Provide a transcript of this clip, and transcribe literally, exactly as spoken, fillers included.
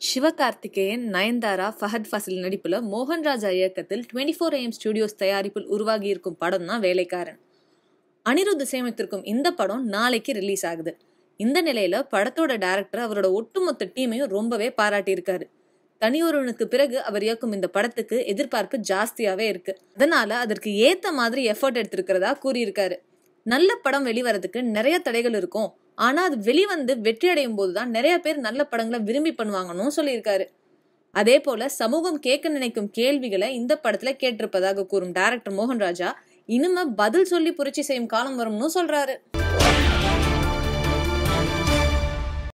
சிவகார்த்திகேயன், நயன்தாரா, ஃபஹத் ஃபாசில் நடிப்புல மோகன்ராஜா இயக்கத்தில் twenty four AM studios தயாரிப்பில் உருவாகி இருக்கும் படம் தான் வேலைக்காரன். அனிருத் இசையமைத்திருக்கும் இந்த படம் நாளைக்கு ரிலீஸ் ஆகுது. இந்த நிலையில படத்தோட டைரக்டர் அவரோட ஒட்டுமொத்த டீமையும் ரொம்பவே பாராட்டியிருக்காரு. தனியொருவனுக்கு பிறகு அவர் இயக்கும் இந்த படத்துக்கு எதிர்பார்ப்பு ஜாஸ்தியாவே இருக்கு. அதனால அதற்கு ஏத்த மாதிரி எஃபர்ட் எடுத்திருக்கிறதா கூறியிருக்காரு. நல்ல படம் வெளிவரதுக்கு நிறைய தடைகள் இருக்கும், ஆனா அது வெளிவந்து வெற்றி அடையும் போதுதான் நிறைய பேர் நல்ல படங்களை விரும்பி பண்ணுவாங்கன்னு சொல்லியிருக்காரு. அதே போல சமூகம் கேட்க நினைக்கும் கேள்விகளை இந்த படத்துல கேட்டிருப்பதாக கூறும் டைரக்டர் மோகன்ராஜா, இனிமே பதில் சொல்லி புரட்சி செய்யும் காலம் வரும்னு சொல்றாரு.